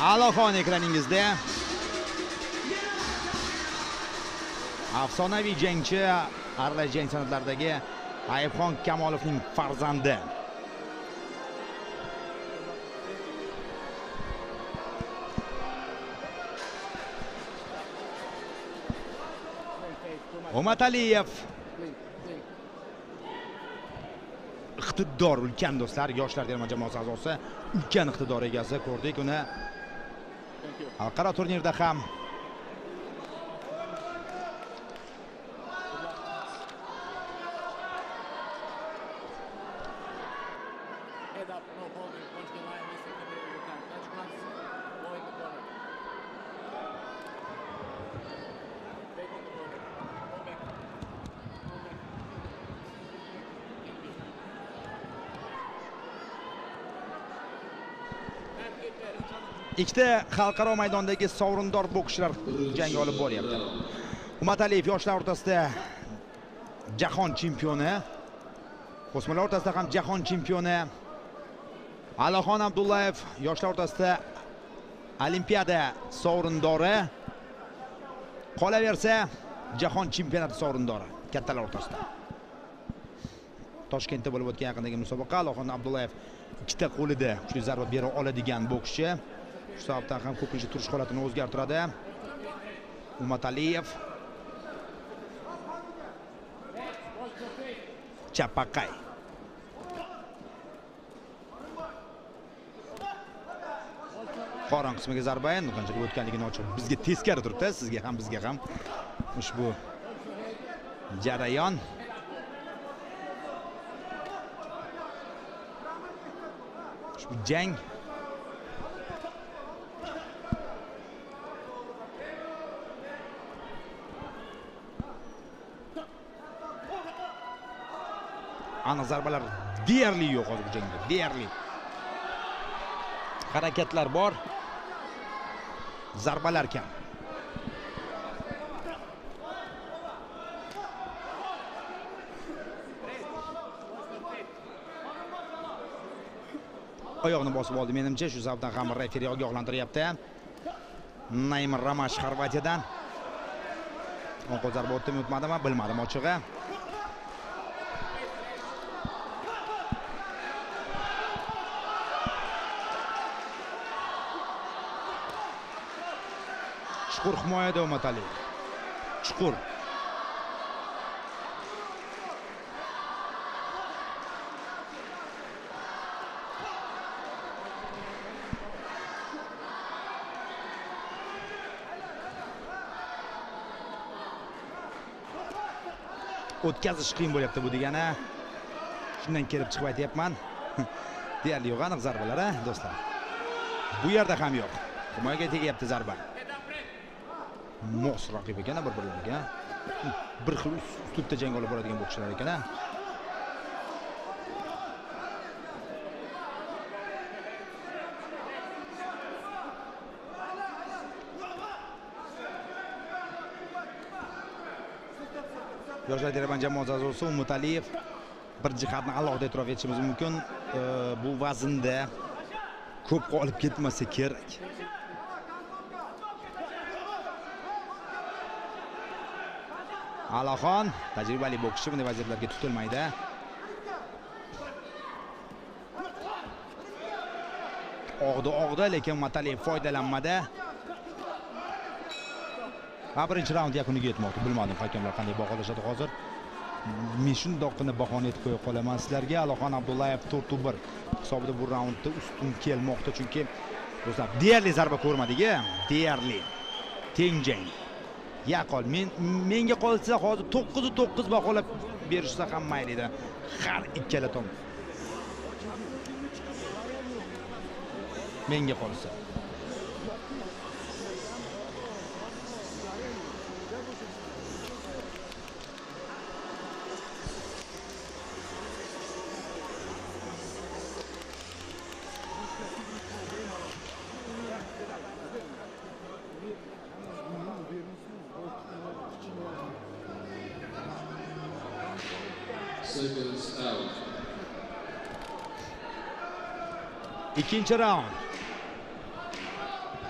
Aloxon ekraningizda. Afsonaviy jangchi, aralash jang san'atlaridagi Ayibxon Kamolovning farzandi. Umataliyev iqtidor ulkan do'stlar, yoshlar terma jamoasi a'zosi, ulkan iqtidor egasi. Ko'rdik uni xalqaro turnirda ham ikkita xalqaro maydondagi sovrindor bokschilar jang olib boryapti. Umataliyev yoshlar o'rtasida jahon chempioni, o'smirlar o'rtasida ham jahon chempioni. Aloxon Abdullayev yoshlar o'rtasida olimpiada sovrindori, qolaversa jahon chempionati sovrindori kattalar o'rtasida. Toshkentda bo'lib o'tgan yaqindagi musobaqa Aloxon Abdullayev ikkita qo'lida kuchli zarba bera oladigan bokschi. Shu sababdan ham ko'pincha turish holatini o'zgartiradi. Umataliyev Chapaqay. Qorin qismiga zarba, endi qanchalik o'tganligini ochiq bizga teskari turibdi, sizga ham bizga ham ushbu jarayon. Ushbu jang aniq zarbalar deyarli yo'q hozir bu jangda, deyarli. Harakatlar bor, zarbalar kam. Oyoqni bosib oldi menimcha, shu sababdan ham referi ogohlantiryapti. Naim Ramash Xorvatiyadan. O'ng qo'l zarba o'tdimi, o'tmadimi, bilmadim ochig'i. Chuqur himoyada Umataliyev. Chuqur. O'tkazish qiyin bo'lyapti bu degani. Shundan kelib chiqib aytayapman. Deyarli yo'q aniq zarbalar, do'stlar. Bu yerda ham yo'q. Himoyaga tegyapti zarba. Mos raqib ekan, bir-birlariga. Bir xil ustida jang olib boradigan bokschilar ekan. Yoshlar terma jamoasi a'zosi Umataliyev bir jihatni alohida e'tirof etishimiz mumkin. Bu vaznda ko'p qolib ketmasa kerak. Aloxon tajribali bokschi, bunday vaziyatlarga tutilmaydi. Og'di, lekin Umataliyev foydalanmadi. Va birinchi raund yakuniga yetmoqda. Bilmadim hakamlar qanday baholashadi hozir. Men shundoqqina bahona etib qo'ya qolaman sizlarga. Aloxon Abdullayev 4-1 hisobida bu raundda ustun kelmoqda, chunki do'stlar deyarli zarba ko'rmadik-a, deyarli teng jang. Yaqol menga qolsa hozir 9-9 baholab berishsa ham mayli edi. Har ikkala tom. Menga qolsa. İkinci raund.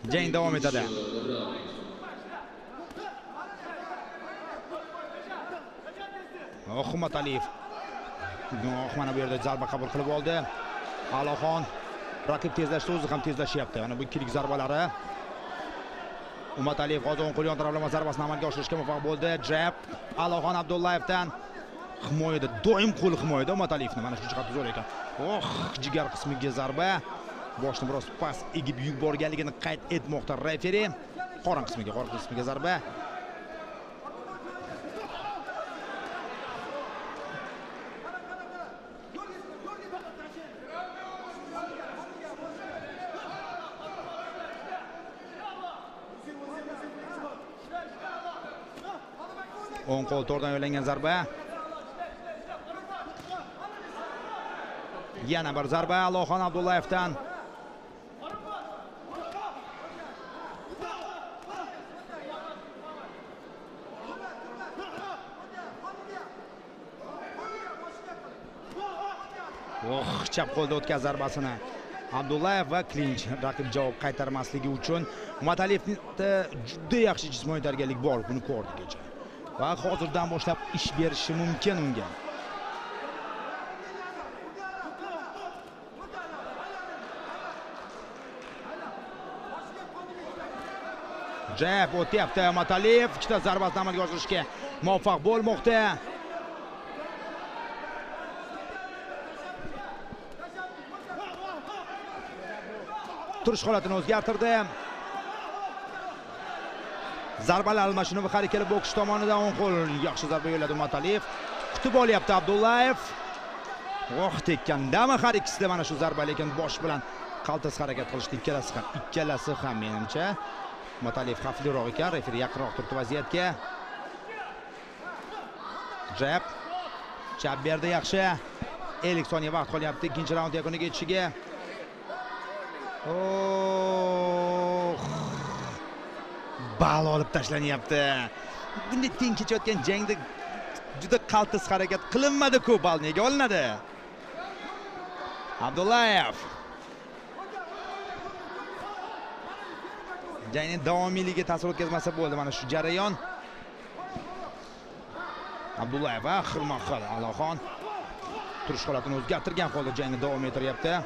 Jang davom etadi. Humataliyev. Mana bu yerda zarba qabul qilib oldi. Aloxon raqib tezlashdi, o'zi ham tezlashyapti. Mana bu ikkilik zarbalari. Humataliyev hozir o'ng qo'l yon taraflama zarbasini amalga oshirishga muvaffaq bo'ldi. Jab Aloxon Abdullayevdan himoyada, doim qo'li himoyada Humataliyevni. Mana shu jihat zo'r ekan. Jigar qismiga zarba. Boshni biroz past egib yuborganligini qayd etmoqda referi. Qorin qismiga zarba. O'ng qo'l to'rdan yo'llangan zarba. Yana bir zarba Aloxon Abdullayevdan. Chap qo'lda o'tkaz zarbasini. Abdullayev va klinch raqib javob qaytarmasligi uchun Humataliyevda juda yaxshi jismoniy tayyorgarlik bor, buni ko'rdik kecha. Va hozirdan boshlab ish berishi mumkin unga. Jab o'tyapti Humataliyev, ikkita zarbasini amalga oshirishga muvaffaq bo'lmoqda. Turish holatini o'zgartirdi. Zarbalar almashinuvi har ikkala boks tomonidan o'ng qo'l yaxshi zarba yo'lladi Humataliyev. Kutib olyapti Abdullayev. Tekkandami har ikkisida mana shu zarba, lekin bosh bilan qaltis harakat qilishdi ikkalasi ham menimcha. Humataliyev xavfliroq ekan, referi yaqinroq turibdi vaziyatga. Jab berdi yaxshi. 50 soniya vaqt qolyapti ikkinchi raund yakuniga yetishiga. Bal olib tashlanyapti. Bunday teng kechayotgan jangda juda qaltis harakat qilinmadi-ku, bal nega olinadi? Abdullayev. Jangning davomiyligiga ta'sir o'tkazmasa bo'ldi mana shu jarayon. Abdullayev xilma-xil Aloxon turish holatini o'zgartirgan holda jangni davom ettiryapti.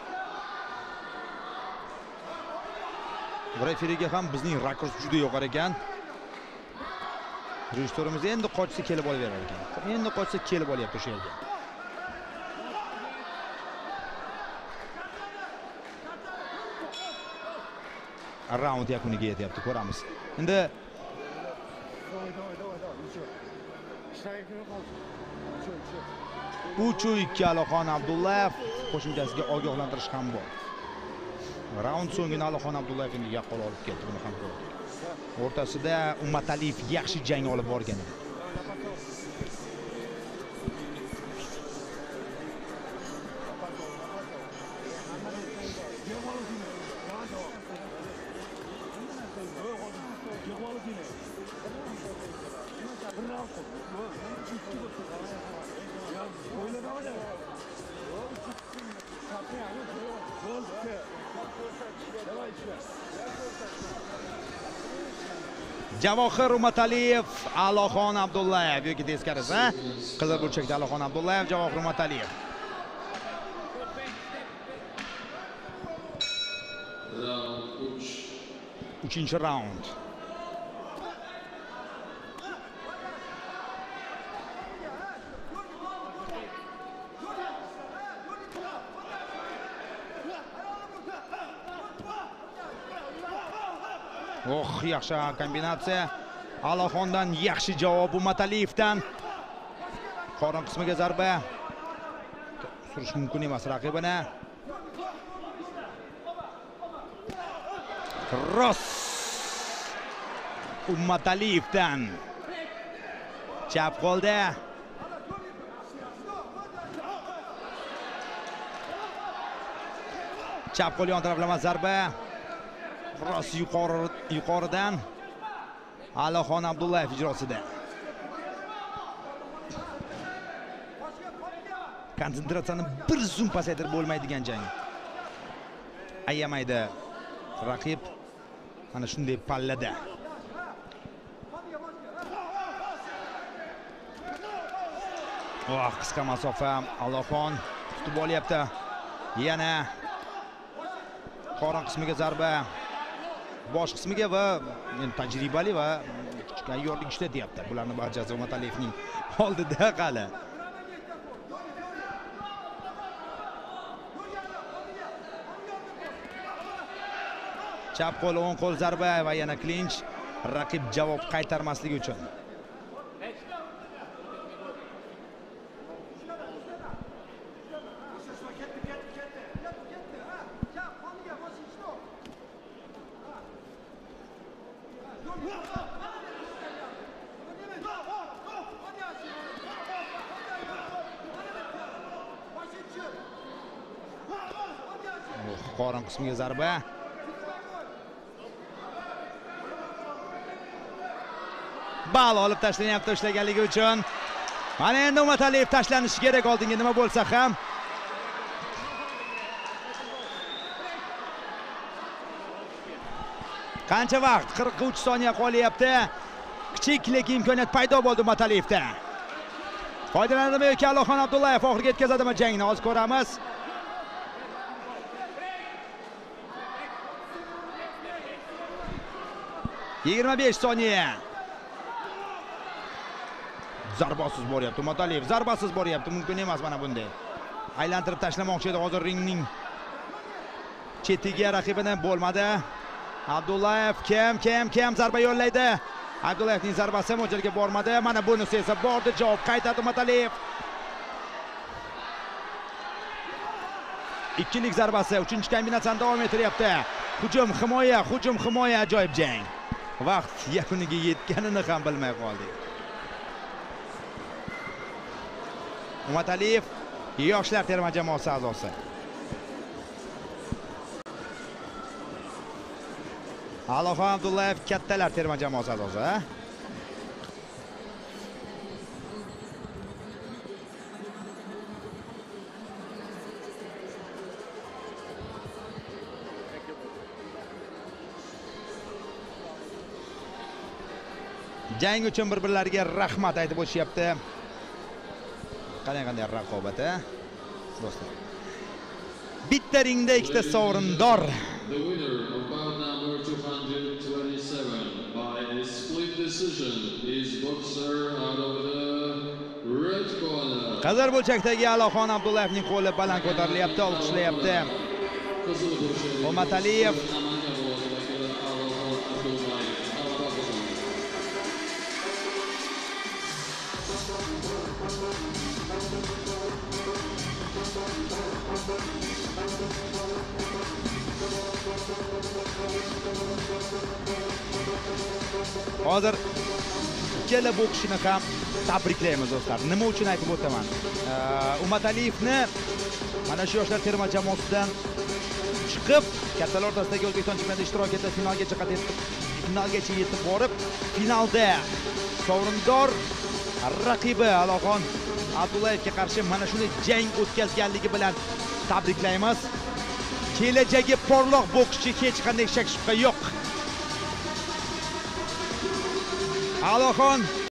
Referiga ham bizning rakurs juda yo'qar ekan. Rejissyorimiz endi qochsa kelib olaverar ekan. Endi qochsa kelib olyapti o'sha yerga. Raund yakuniga yetyapti, ko'ramiz. Endi 3-2 Aloxon Abdullayev, qo'shimchasiga ogohlantirish ham bor. Raund so'ngini Aloxon Abdullayev endi yaqqol olib keldi, buni ham ko'rdik. O'rtasida Humataliyev yaxshi jang olib borgan edi. Javohir Humataliyev, Aloxon Abdullayev yoki teskarisi, qizil burchakda Aloxon Abdullayev, Javohir Humataliyev. Uchinchi raund. Yaxshi kombinatsiya. Aloxondan yaxshi javob Humataliyevdan. Qorin qismiga zarba. Surish mumkin emas raqibini. Cross. Humataliyevdan. Chap qo'lda. Chap qo'l yon taraflama zarba. Cross yuqoridan Aloxon Abdullayev ijrosida. Konsentratsiyani bir zum pasaytirib bo'lmaydigan jang. Ayamaydi raqib. Mana shunday pallada. Qisqa masofa Allohxon tutib olyapti. Yana qorin qismiga zarba, bosh qismiga va tajribali va tayyorlik ishlatyapti. Bularning barchasi Umataliyevning oldida qali. Chap qo'l, o'ng qo'l zarba va yana klinch. Raqib javob qaytarmasligi uchun. Qorin qismiga zarba. Bal olib tashlanyapti ushlaganligi uchun. Mana endi Umataliyev tashlanishi kerak oldinga nima bo'lsa ham. Qancha vaqt? 43 soniya qolyapti. Kichik lekin imkoniyat paydo bo'ldi Umataliyevda. Foydalanadimi yoki Allohxon Abdullayev oxiriga yetkazadimi jangni? Hozir ko'ramiz. ...25 soniya. Zarbasiz boryapti Umataliyev, zarbasiz boryapti. Mumkin emas mana bunday. Aylantirib tashlamoqchi edi hozir ringning chetiga raqibini bo'lmadi. Abdullayev kim zarba yo'llaydi. Abdullayevning zarbasi mo'ljalga bormadi. Mana bunisi esa bordi, javob qaytardi Umataliyev. Ikkilik zarbasi, 3-kombinatsiyani davom ettiryapti. Hujum, himoya, ajoyib jang. Vaqt yakuniga yetganini ham bilmay qoldik. Umataliyev yoshlar terma jamoasi a'zosi. Allohxon Abdullayev kattalar terma jamoasi a'zosi. Jang uchun bir-birlariga rahmat aytib o'tishyapti. Qanday raqobat, do'stlar. Bitta ringda ikkita sovrindor. The winner of bout number 227 by split decision is boxer out of the red corner. Qizil burchakdagi Allohxon Abdullayevning qo'li baland ko'tarilyapti, olqishlayapti. Umataliyev hozir ikkala bokschini ham tabriklaymiz do'stlar. Nima uchun aytib o'taman? Umataliyevni mana shu yoshlar terma jamoasidan chiqib, kattalar o'rtasidagi O'zbekiston chempionatida ishtirok etib, finalgacha yetib borib, finalda sovrindor raqibi Allohxon Abdullayevga qarshi mana shunday jang o'tkazganligi bilan tabriklaymiz. Kelajagi porloq bokschi, hech qanday shak shubha yo'q. Allohxon